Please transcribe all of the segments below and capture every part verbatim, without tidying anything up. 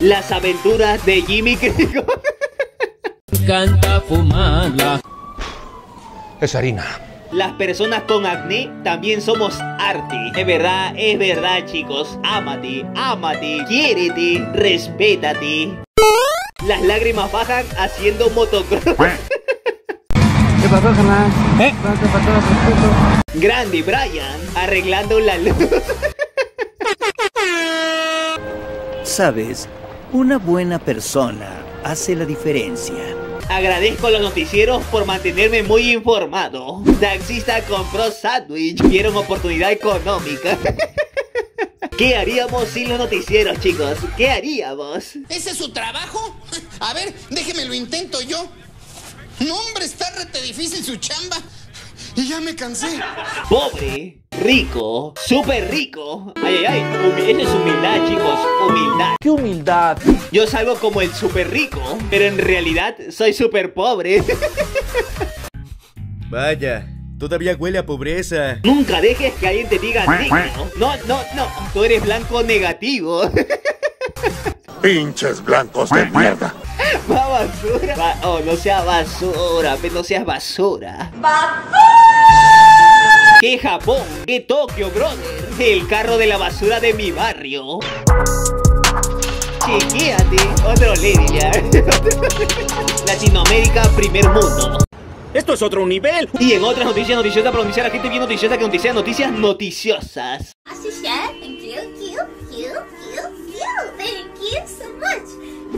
Las aventuras de Jimmy Crico. Canta fumada. Es harina. Las personas con acné también somos arte. Es verdad, es verdad, chicos. Ámate, ámate, quiérete, respétate. Las lágrimas bajan haciendo motocross. ¿Qué pasó, carnal? ¿Eh? ¿Qué pasó? Grande Brian, arreglando la luz. Sabes, una buena persona hace la diferencia. Agradezco a los noticieros por mantenerme muy informado. Taxista compró sándwich. Vieron oportunidad económica. ¿Qué haríamos sin los noticieros, chicos? ¿Qué haríamos? ¿Ese es su trabajo? A ver, déjeme lo intento yo. No, hombre, está rete difícil su chamba. Y ya me cansé. Pobre, rico, súper rico. Ay, ay, ay. Esa es humildad, chicos. Humildad. ¿Qué humildad? Yo salgo como el súper rico, pero en realidad soy súper pobre. Vaya, todavía huele a pobreza. Nunca dejes que alguien te diga rico. No, no, no. Tú eres blanco negativo. Pinches blancos de mierda. Va basura. Va, oh, no seas basura, pero no seas basura. ¡Basura! ¡Qué Japón! ¡Qué Tokio, brother! El carro de la basura de mi barrio. Chequéate. Otro lady ya. Latinoamérica, primer mundo. ¡Esto es otro nivel! Y en otras noticias noticiosas para noticiar a gente bien noticiosa que noticias noticias noticiosas. Así sea, thank you, you, you, you, you, thank you so much.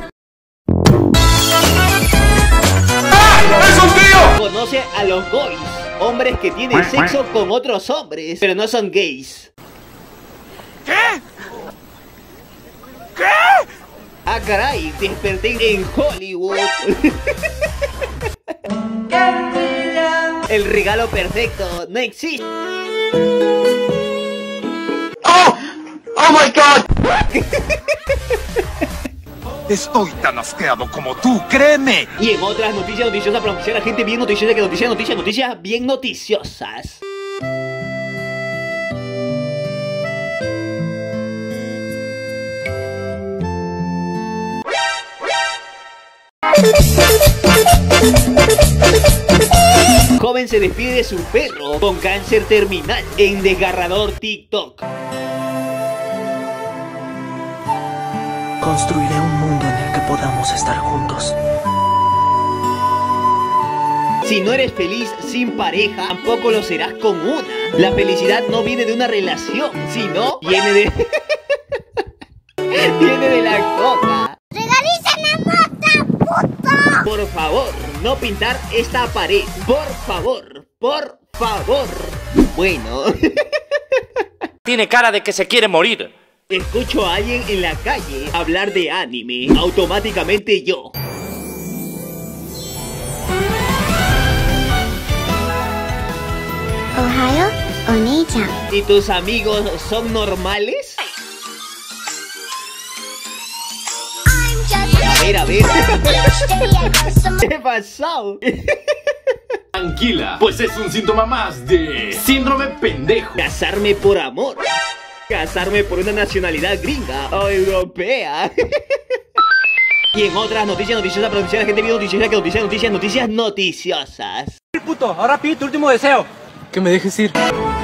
¡Es un tío! Conoce a los goys, hombres que tienen sexo con otros hombres, pero no son gays. ¿Qué? ¿Qué? Ah, caray, desperté en Hollywood. El regalo perfecto no existe. ¡Oh! ¡Oh my God! Estoy tan asqueado como tú, créeme. Y en otras noticias noticiosas para noticiar a gente bien noticiosa que noticias, noticias, noticias bien noticiosas. Joven se despide de su perro con cáncer terminal en desgarrador TikTok. Construiré un mundo en el que podamos estar juntos. Si no eres feliz sin pareja, tampoco lo serás con una. La felicidad no viene de una relación, sino viene de... viene de la coca. ¡Regaliza la mota, puto! Por favor, no pintar esta pared. Por favor, por favor. Bueno. Tiene cara de que se quiere morir. Escucho a alguien en la calle hablar de anime. Automáticamente yo. Ohayo, Oni-chan. ¿Y tus amigos son normales? A ver, a ver. ¿Qué pasó? Tranquila, pues es un síntoma más de síndrome pendejo. Casarme por amor. Casarme por una nacionalidad gringa o europea. Y en otras noticias noticiosas para noticiar a gente bien noticiosa que noticias, noticias, noticias noticiosas. Puto, ahora pide tu último deseo. Que me dejes ir.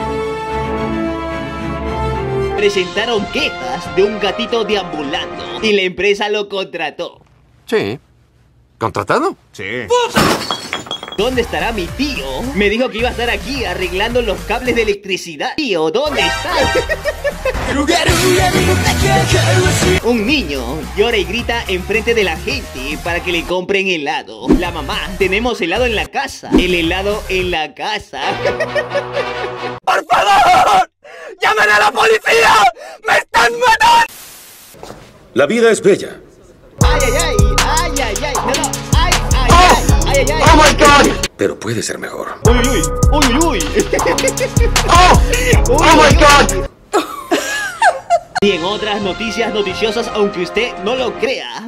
Presentaron quejas de un gatito deambulando y la empresa lo contrató. Sí. ¿Contratado? Sí. ¿Dónde estará mi tío? Me dijo que iba a estar aquí arreglando los cables de electricidad. Tío, ¿dónde estás? Un niño llora y grita enfrente de la gente para que le compren helado. La mamá, tenemos helado en la casa. El helado en la casa. ¡Por favor! ¡Llamen a la policía! ¡Me están matando! La vida es bella. Ay, ay, ay, ay, ay, ay, no, no, ay, ay, oh, ay, ay, ay, ¡Oh, my God! Pero puede ser mejor. Uy, uy, uy, uy, uy. ¡Oh! ¡Oh, my God! Y en otras noticias noticiosas, aunque usted no lo crea.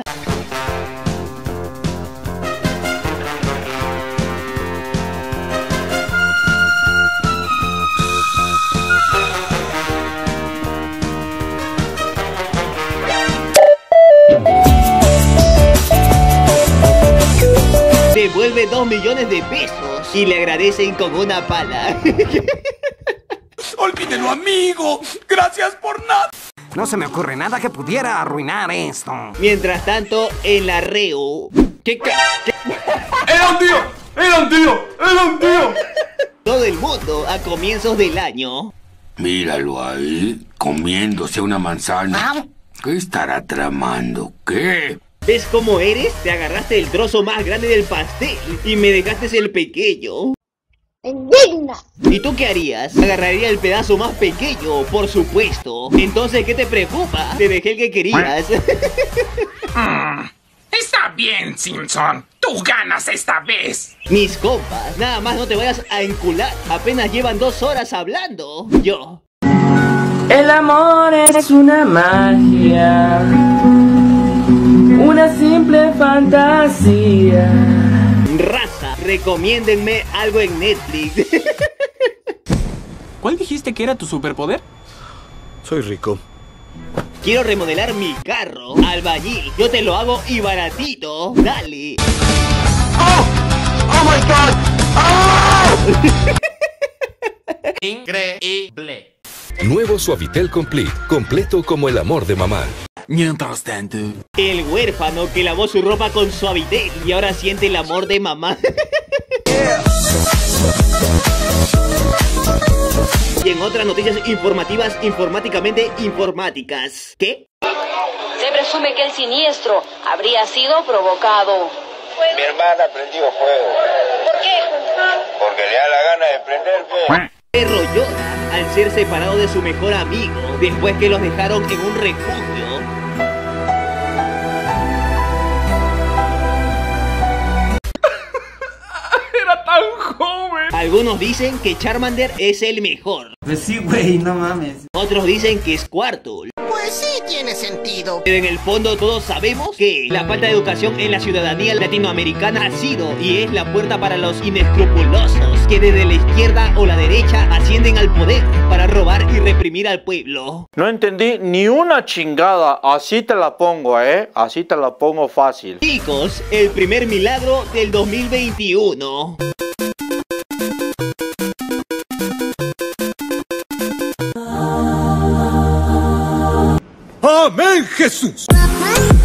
Thank you. de dos millones de pesos y le agradecen con una pala. Olvídelo, amigo. Gracias por nada. No se me ocurre nada que pudiera arruinar esto. Mientras tanto, en la reo... ¿Qué ca... ¿Qué? ¡Era un tío! ¡Era un tío! ¡Era un tío! Todo el mundo a comienzos del año. Míralo ahí, comiéndose una manzana. ¿Qué estará tramando? ¿Qué? ¿Ves cómo eres? Te agarraste el trozo más grande del pastel y me dejaste el pequeño. ¡Indigna! ¿Y tú qué harías? Agarraría el pedazo más pequeño, por supuesto. Entonces, ¿qué te preocupa? Te dejé el que querías. Mm, está bien, Simpson. Tú ganas esta vez. Mis compas, nada más no te vayas a encular. Apenas llevan dos horas hablando. Yo. El amor es una magia, una simple fantasía. Raza, recomiéndenme algo en Netflix. ¿Cuál dijiste que era tu superpoder? Soy rico. Quiero remodelar mi carro. Albañil, yo te lo hago y baratito. Dale. ¡Oh! ¡Oh my God! ¡Oh! Increíble. Nuevo Suavitel Complete, completo como el amor de mamá. Mientras tanto, El huérfano que lavó su ropa con Suavitel y ahora siente el amor de mamá. Y en otras noticias informativas, informáticamente informáticas. ¿Qué? Se presume que el siniestro habría sido provocado. Mi hermana prendió fuego. ¿Por qué? Porque le da la gana de prender fuego. Perro llora al ser separado de su mejor amigo después que los dejaron en un refugio. Era tan joven. Algunos dicen que Charmander es el mejor. Pues sí, güey, no mames. Otros dicen que es Squirtle. Pues sí tiene sentido. Pero en el fondo todos sabemos que la falta de educación en la ciudadanía latinoamericana ha sido y es la puerta para los inescrupulosos que desde la izquierda o la derecha ascienden al poder para robar y reprimir al pueblo. No entendí ni una chingada. Así te la pongo, ¿eh? Así te la pongo fácil. Chicos, el primer milagro del dos mil veintiuno. ¡Amén, Jesús!